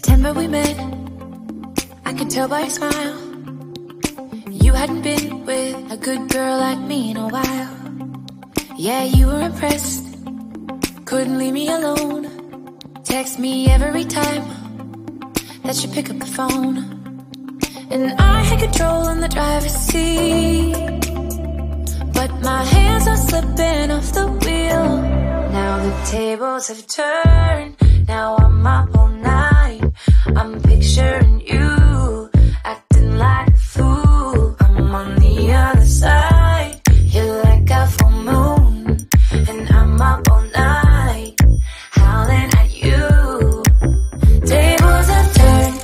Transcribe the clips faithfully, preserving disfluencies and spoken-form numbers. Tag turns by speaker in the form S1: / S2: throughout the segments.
S1: September we met, I could tell by your smile. You hadn't been with a good girl like me in a while. Yeah, you were impressed, couldn't leave me alone. Text me every time that you pick up the phone. And I had control in the driver's seat, but my hands are slipping off the wheel. Now the tables have turned, now I'm up all night. I'm picturing you acting like a fool. I'm on the other side, you're like a full moon, and I'm up all night, howling at you. Tables have turned,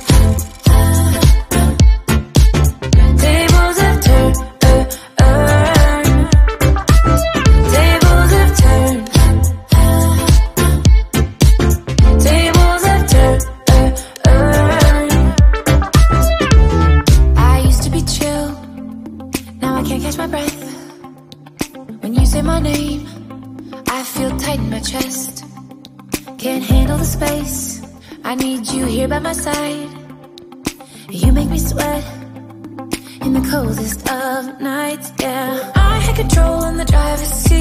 S1: tables have turned, tables have turned, tables have turned. I used to be chill, now I can't catch my breath. When you say my name, I feel tight in my chest. Can't handle the space, I need you here by my side. You make me sweat in the coldest of nights, yeah. I had control in the driver's seat,